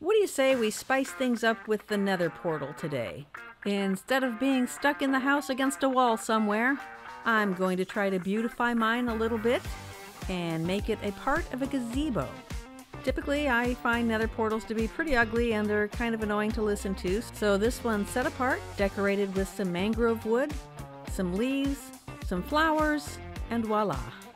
What do you say we spice things up with the Nether portal today? Instead of being stuck in the house against a wall somewhere, I'm going to try to beautify mine a little bit and make it a part of a gazebo. Typically, I find Nether portals to be pretty ugly and they're kind of annoying to listen to, so this one's set apart, decorated with some mangrove wood, some leaves, some flowers, and voila!